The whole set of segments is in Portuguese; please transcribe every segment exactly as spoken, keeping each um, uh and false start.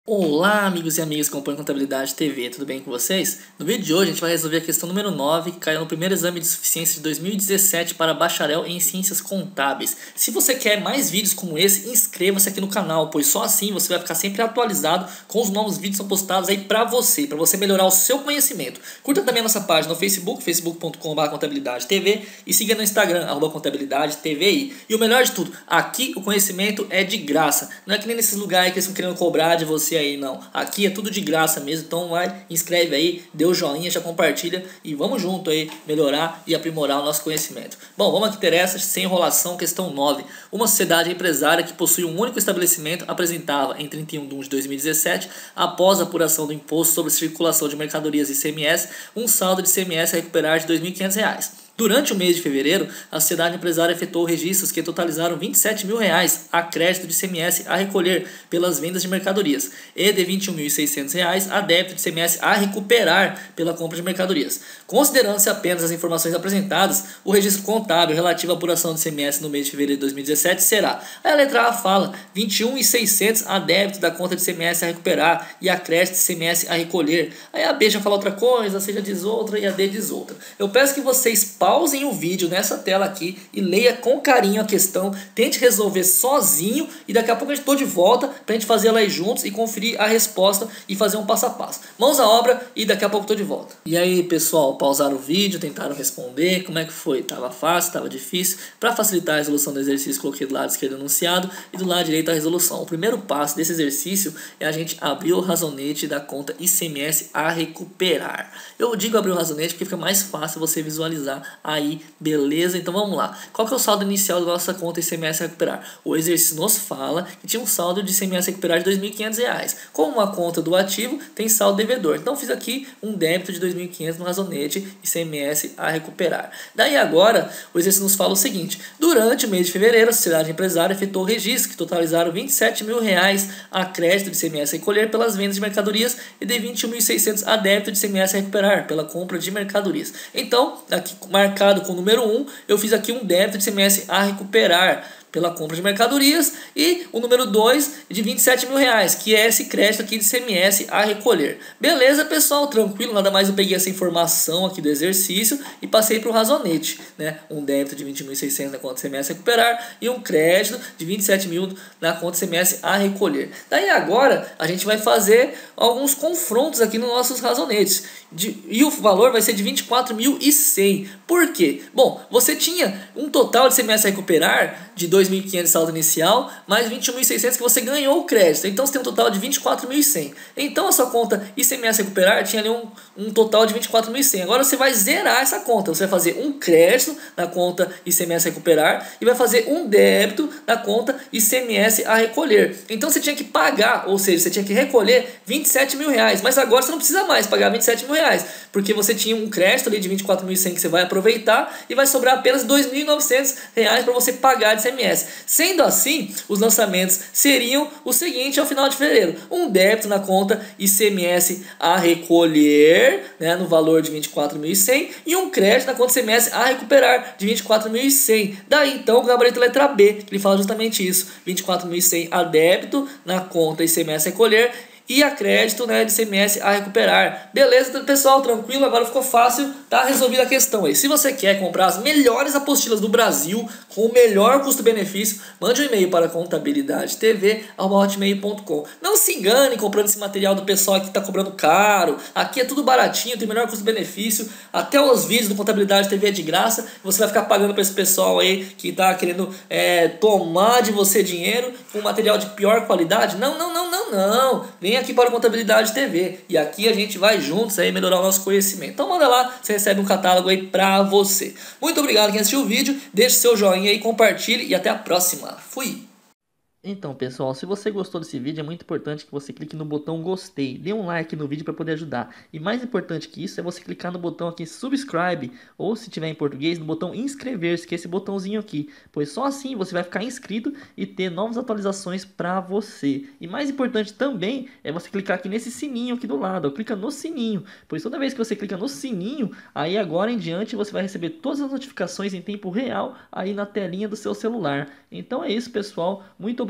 Olá, amigos e amigas que acompanham Contabilidade T V, tudo bem com vocês? No vídeo de hoje a gente vai resolver a questão número nove, que caiu no primeiro exame de suficiência de dois mil e dezessete para bacharel em Ciências Contábeis. Se você quer mais vídeos como esse, inscreva-se aqui no canal, pois só assim você vai ficar sempre atualizado com os novos vídeos que são postados aí para você, para você melhorar o seu conhecimento. Curta também a nossa página no Facebook, facebook ponto com barra contabilidade T V, e siga no Instagram, arroba contabilidade T V I. E o melhor de tudo, aqui o conhecimento é de graça, não é que nem nesses lugares que eles estão querendo cobrar de você aí, não. Aqui é tudo de graça mesmo, então vai, inscreve aí, dê o joinha, já compartilha e vamos junto aí melhorar e aprimorar o nosso conhecimento. Bom, vamos ao que interessa, sem enrolação, questão nove. Uma sociedade empresária que possui um único estabelecimento apresentava em trinta e um de junho de dois mil e dezessete, após a apuração do imposto sobre circulação de mercadorias e I C M S, um saldo de I C M S a recuperar de dois mil e quinhentos reais. Durante o mês de fevereiro, a sociedade empresária efetuou registros que totalizaram vinte e sete mil reais a crédito de I C M S a recolher pelas vendas de mercadorias e de vinte e um mil e seiscentos reais a débito de I C M S a recuperar pela compra de mercadorias. Considerando-se apenas as informações apresentadas, o registro contábil relativo à apuração de I C M S no mês de fevereiro de dois mil e dezessete será: aí a letra A fala vinte e um mil e seiscentos a débito da conta de I C M S a recuperar e a crédito de I C M S a recolher. Aí a B já fala outra coisa, a C já diz outra e a D diz outra. Eu peço que vocês pausem o vídeo nessa tela aqui e leia com carinho a questão, tente resolver sozinho e daqui a pouco a gente estou de volta para a gente fazer ela aí juntos e conferir a resposta e fazer um passo a passo. Mãos à obra e daqui a pouco estou de volta. E aí, pessoal, pausaram o vídeo, tentaram responder, como é que foi? Tava fácil, tava difícil? Para facilitar a resolução do exercício, coloquei do lado esquerdo o enunciado e do lado direito a resolução. O primeiro passo desse exercício é a gente abrir o razonete da conta I C M S a recuperar. Eu digo abrir o razonete porque fica mais fácil você visualizar aí, beleza? Então vamos lá. Qual que é o saldo inicial da nossa conta I C M S a recuperar? O exercício nos fala que tinha um saldo de I C M S a recuperar de dois mil e quinhentos reais. Como uma conta do ativo, tem saldo devedor. Então fiz aqui um débito de dois mil e quinhentos no razonete I C M S a recuperar. Daí agora, o exercício nos fala o seguinte: durante o mês de fevereiro, a sociedade empresária efetuou registros que totalizaram vinte e sete mil reais a crédito de I C M S a recolher pelas vendas de mercadorias e de vinte e um mil e seiscentos a débito de I C M S a recuperar pela compra de mercadorias. Então, aqui marcado com o número um, eu fiz aqui um débito de I C M S a recuperar pela compra de mercadorias e o número dois de vinte e sete mil reais, que é esse crédito aqui de I C M S a recolher. Beleza, pessoal? Tranquilo? Nada mais eu peguei essa informação aqui do exercício e passei para o razonete, né? Um débito de vinte e um mil e seiscentos na conta de I C M S a recuperar e um crédito de vinte e sete mil na conta de I C M S a recolher. Daí agora a gente vai fazer alguns confrontos aqui nos nossos razonetes. De, e o valor vai ser de vinte e quatro mil e cem. Por quê? Bom, você tinha um total de I C M S a recuperar de dois mil e quinhentos saldo inicial, mais vinte e um mil e seiscentos que você ganhou o crédito. Então você tem um total de vinte e quatro mil e cem. Então a sua conta I C M S a recuperar tinha ali um, um total de vinte e quatro mil e cem. Agora você vai zerar essa conta. Você vai fazer um crédito na conta I C M S a recuperar e vai fazer um débito na conta I C M S a recolher. Então você tinha que pagar, ou seja, você tinha que recolher vinte e sete mil reais. Mas agora você não precisa mais pagar vinte e sete mil reais, porque você tinha um crédito ali de vinte e quatro mil e cem que você vai aproveitar e vai sobrar apenas dois mil e novecentos reais para você pagar de I C M S. Sendo assim, os lançamentos seriam o seguinte ao final de fevereiro: um débito na conta I C M S a recolher, né, no valor de vinte e quatro mil e cem, e um crédito na conta I C M S a recuperar de vinte e quatro mil e cem. Daí então o gabarito letra B, que ele fala justamente isso: vinte e quatro mil e cem a débito na conta I C M S a recolher e a crédito, né, de I C M S a recuperar. Beleza, pessoal? Tranquilo? Agora ficou fácil, tá resolvida a questão aí. Se você quer comprar as melhores apostilas do Brasil com o melhor custo-benefício, mande um e-mail para contabilidade T V arroba hotmail ponto com. Não se engane comprando esse material do pessoal que está cobrando caro. Aqui é tudo baratinho, tem melhor custo-benefício. Até os vídeos do Contabilidade T V é de graça. Você vai ficar pagando para esse pessoal aí que está querendo é, tomar de você dinheiro com material de pior qualidade. Não, não, não, não, não. Vem aqui para a Contabilidade T V e aqui a gente vai juntos aí melhorar o nosso conhecimento. Então manda lá, você recebe um catálogo aí para você. Muito obrigado quem assistiu o vídeo, deixe seu joinha aí, compartilhe e até a próxima. Fui! Então, pessoal, se você gostou desse vídeo, é muito importante que você clique no botão gostei, dê um like no vídeo para poder ajudar. E mais importante que isso é você clicar no botão aqui subscribe, ou se tiver em português, no botão inscrever-se, que é esse botãozinho aqui, pois só assim você vai ficar inscrito e ter novas atualizações para você. E mais importante também é você clicar aqui nesse sininho aqui do lado, ó, clica no sininho, pois toda vez que você clica no sininho, aí agora em diante você vai receber todas as notificações em tempo real aí na telinha do seu celular. Então é isso, pessoal, muito obrigado.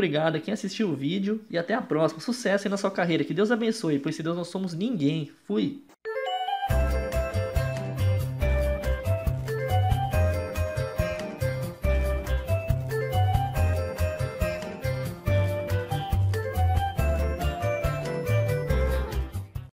obrigado a quem assistiu o vídeo e até a próxima. Sucesso aí na sua carreira. Que Deus abençoe, pois sem Deus nós somos ninguém. Fui!